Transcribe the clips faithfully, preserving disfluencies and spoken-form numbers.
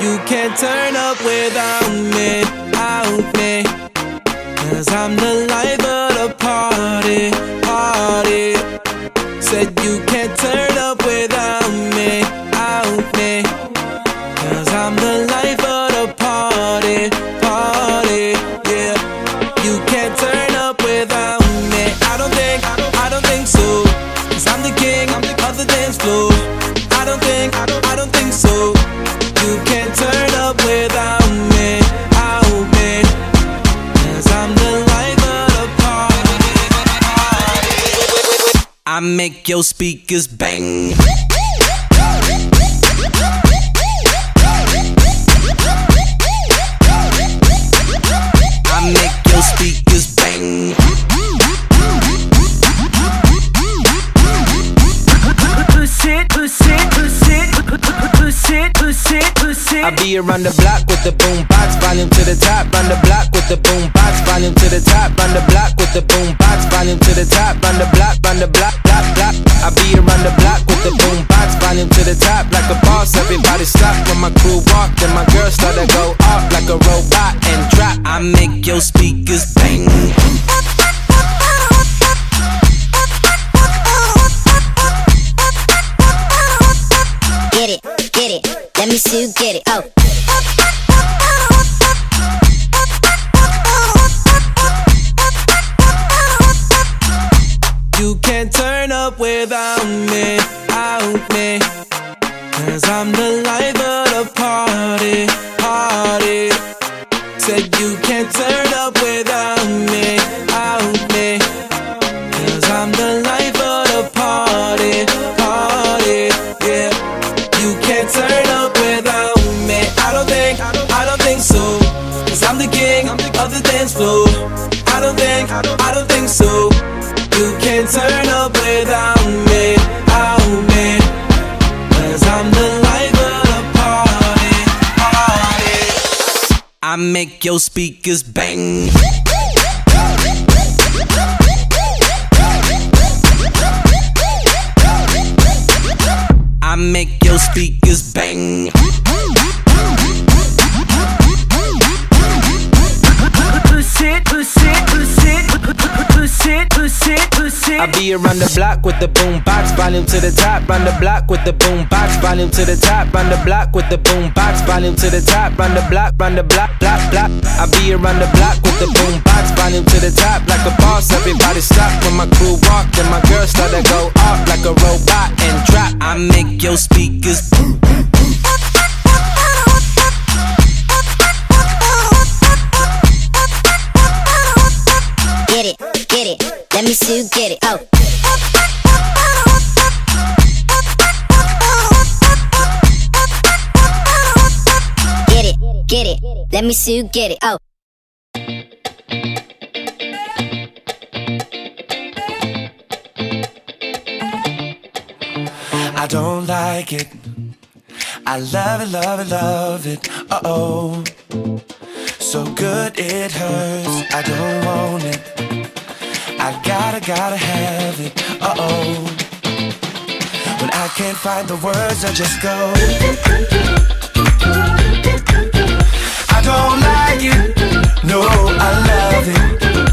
You can't turn up without me, out me. Cause I'm the life of the party, party. Said you can't turn up without me, out me. Cause I'm the life of the party, party, yeah. You can't turn up without me. I don't think, I don't think so. Cause I'm the king of the dance floor. I don't think, I don't think so. You can't turn up without me, out me. Cause I'm the life of the party. I make your speakers bang. I make your speakers bang. Push it, push it, push it, push it, push it, push it. I be around the block with the boom box, volume to the top. Round the block with the boom box, volume to the top. Round the block with the boom box, volume to the top. Round the block, round the block, block, block. I be around the block with the boom box, volume to the top. Like a boss, everybody stop when my crew walk. Then my girls start to go off like a robot and drop. I make your speakers bang. Get it, get it, let me see you get it, oh. You can't turn up without me, out me. Cause I'm the life of the party, party. Said you can't turn up without me, out me. Cause I'm the life of the party, party, yeah. You can't turn up without me. I don't think, I don't think so. Cause I'm the king of the dance floor. I don't think, I don't think so. You can't turn up without me, out me. Cause I'm the life of the party, party. I make your speakers bang. I make your speakers bang. Push it, push it, push it, push it, push it, push it. I be around the block with the boom box, volume to the top. Round the block with the boom box, volume to the top. Round the block with the boom box, volume to the top. Round the block, round the block, block, block. I be around the block with the boom box, volume to the top. Like a boss, everybody stop when my crew walk. Then my girls start to go off like a robot and drop. I make your speakers boom. Get it, get it, let me see you get it, oh. Get it, get it, let me see you get it, oh. I don't like it. I love it, love it, love it. Uh-oh. So good it hurts. I don't want it. I gotta, gotta have it. Uh-oh. When I can't find the words, I just go. I don't like it. No, I love it.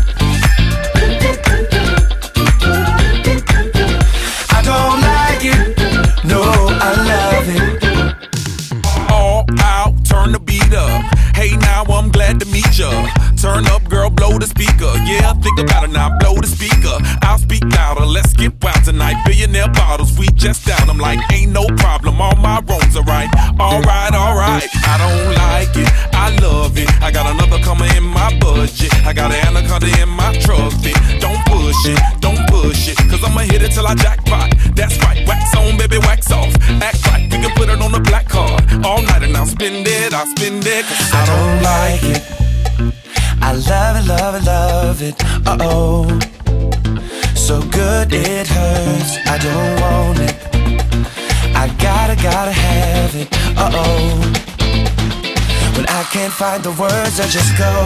I don't like it. No, I love it. All out, turn the beat up. Hey, now I'm glad to meet ya. Turn up, girl, blow the speaker. Yeah, think about it now, blow the speaker. I'll speak louder, let's get wild tonight. Billionaire bottles, we just down. I'm like, ain't no problem, all my wrongs are right. Alright, alright, I don't like it, I love it. I got another coming in my budget. I got an anaconda in my truck fit. Don't push it, don't push it, cause I'ma hit it till I jackpot. That's right, wax on, baby, wax off. Act right, we can put it on the black card. All night and I'll spend it, I'll spend it. Cause I don't like it. I love it, love it, love it. Uh-oh. So good it hurts. I don't want it. I gotta, gotta have it. Uh-oh. When I can't find the words, I just go.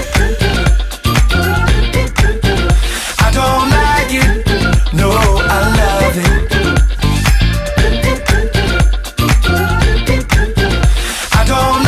I don't like it. No, I love it. I don't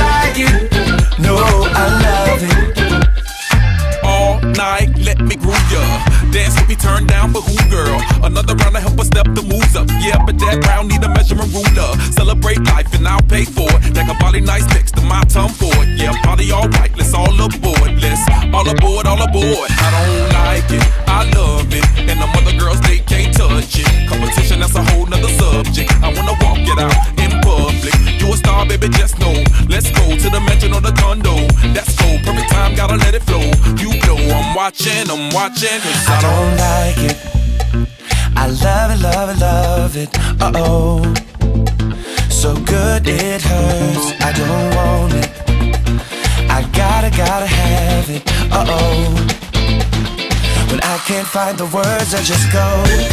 but who, girl? Another round to help her step the moves up. Yeah, but that round need a measuring ruler. Celebrate life and I'll pay for it. Like a body nice next to my tongue for it. Yeah, party all right, let's all aboard. Let's all aboard, all aboard. I don't like it, I love it, and them other girls, they can't touch it. Competition, that's a whole nother subject. I wanna walk it out in public. You a star, baby, just know. Let's go to the mansion or the condo. That's cool, perfect time, gotta let it flow. You know I'm watching, I'm watching. I don't like it, I love it, love it, love it. Uh-oh, so good it hurts. I don't want it, I gotta, gotta have it. Uh-oh, when I can't find the words, I just go.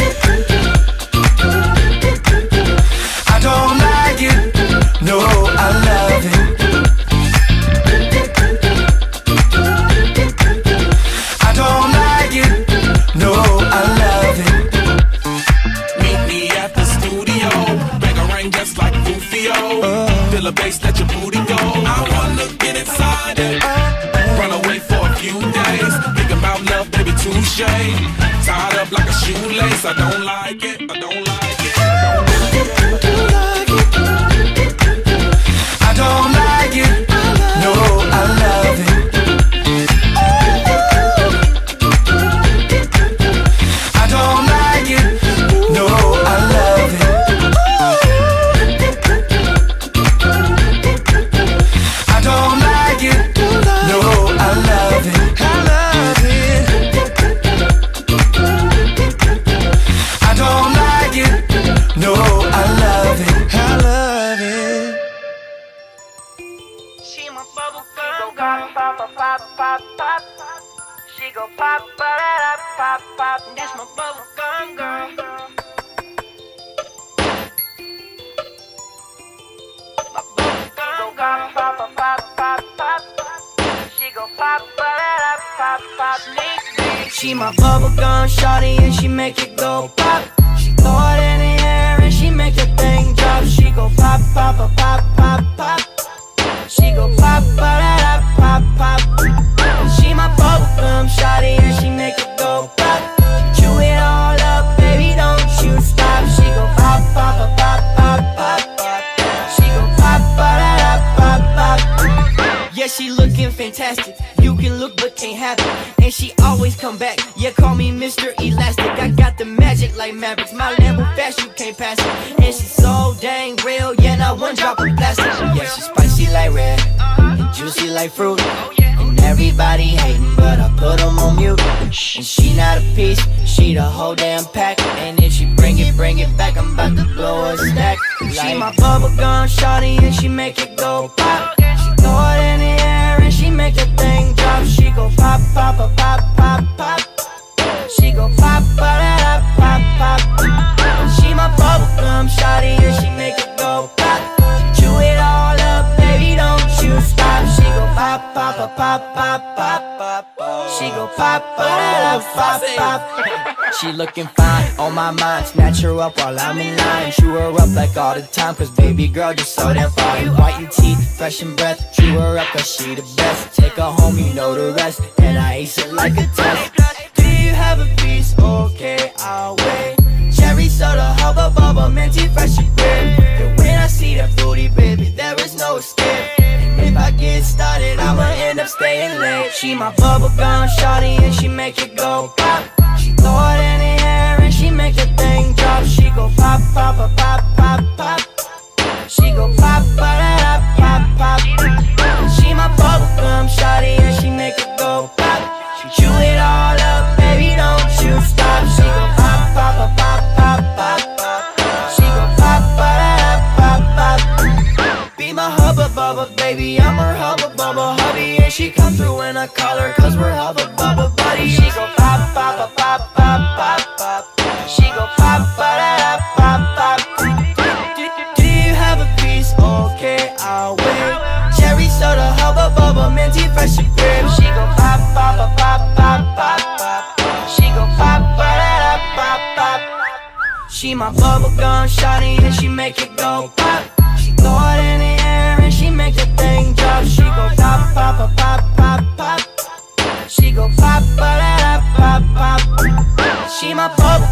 I don't like it, no, I love it. I don't like it, no, I love it. Meet me at the studio, bang a ring just like Rufio. uh. Feel a bass, let your booty go. I wanna get inside it, run away for a few days. Think about love, baby, touche. Tied up like a shoelace. I don't like it, I don't like it, I don't like it. I don't like it, no, I love it. I don't like it, no, I love it. I don't like it, no, I love it. I love it. I don't like it, no, I love it. I love it. She my bubble gum girl. Pop, pop, pop, pop, pop. She go pop, pop, pop, pop. That's my bubble gum girl. My bubble gum girl. Pop, pop, pop, pop, pop. She go pop, pop, pop, pop. She my bubble gum shawty and she make it go pop. She throw it in the air and she make the thing drop. She go pop, pop, pop, pop, pop, pop. She go pop, pop, pop, pop. She my bubblegum shawty and she make it go pop. Chew it all up, baby, don't you stop. She go pop, pop, pop, pop, pop, pop. She go pop, pop, pop, pop. Yeah, she looking fantastic. You can look but can't have it. And she always come back. Yeah, call me Mister Elastic. I got the magic like Mavericks. My Lambo fast, you can't pass it. And she's so dang real. Yeah, not one drop of plastic. Yeah, she's spicy like red and juicy like fruit. And everybody hating, but I put them on mute. And she not a piece, she the whole damn pack. And if she bring it, bring it back, I'm about to blow a stack. She my bubblegum shawty and she make it go pop. She throw it in the air and she make the thing drop. She go pop, pop, pop, pop, pop, pop. She go pop, pop, pop, pop. She my bubblegum shawty and she make it go pop. Chew it all up, baby, don't you stop. She go pop, pop, pop, pop, pop, pop, pop. She go pop, pop, pop, pop. She looking fine on my mind. Snatch her up while I'm in line. Chew her up like all the time, cause baby girl just so damn fine. White your teeth, fresh in breath. Chew her up cause she the best. Take her home, you know the rest. And I ace it like a test. Do you have a piece? Okay, I'll wait. Cherry soda, hubba bubba, minty fresh and grip. And when I see that booty, baby, there is no escape. And if I get started, I'ma end up staying late. She my bubblegum shawty and she make it go pop. She throw it in the air and she make the thing drop. She go pop, pop, pop, pop, pop, pop. She go pop, pop, pop, pop. She my bubblegum shawty and she make it go pop. She chew it all up, baby, don't you stop. She go pop, pop, pop, pop, pop, pop, pop. She go pop, pop, pop, pop. Be my hubba bubba, baby, I'm her hubba bubba hubby. And she come through when I call her, cause we're hubba bubba buddies. She go pop, pop, pop, pop, pop, pop, pop. She go pop, pop, pop, pop. Do you have a piece? Okay, I'll wait. Cherry soda, hubba bubba, minty fresh and grip. She go pop, pop, pop, pop, pop, pop, pop. She go pop, pop, pop, pop. She my bubblegum shawty and she make it go pop. She throw it in the air and she make the thing drop. She go pop, pop, pop, pop, pop, pop. She go pop, pop, pop, pop. She my bubble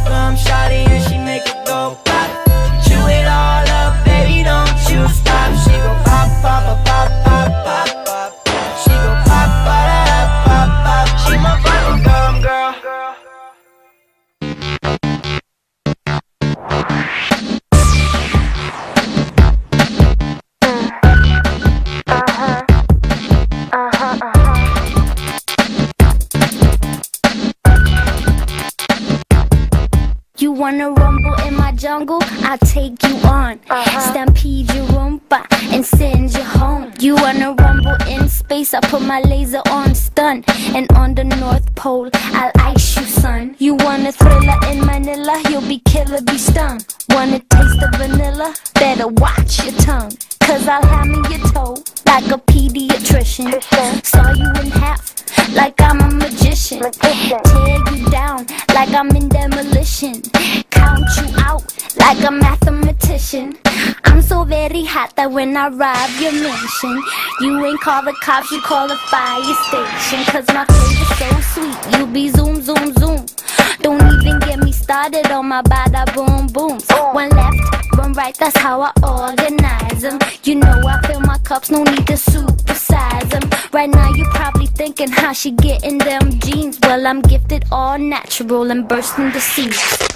jungle, I'll take you on. Stampede your Roomba and send you home. You wanna rumble in space, I put my laser on stun. And on the North Pole, I'll ice you, son. You want a thriller in Manila, you'll be killer, be stung. Wanna taste the vanilla? Better watch your tongue, cause I'll hammer your toe like a pediatrician. Saw you in half like I'm a magician. Tear you down like I'm in demolition. Count you out like a mathematician. I'm so very hot that when I rob your mansion, you ain't call the cops, you call the fire station. Cause my flavor's so sweet, you be zoom, zoom, zoom. Don't even get me started on my bada boom booms. One left, one right, that's how I organize them. You know I fill my cups, no need to supersize them. Right now you probably thinking how she getting them jeans. Well, I'm gifted all natural and bursting the seams.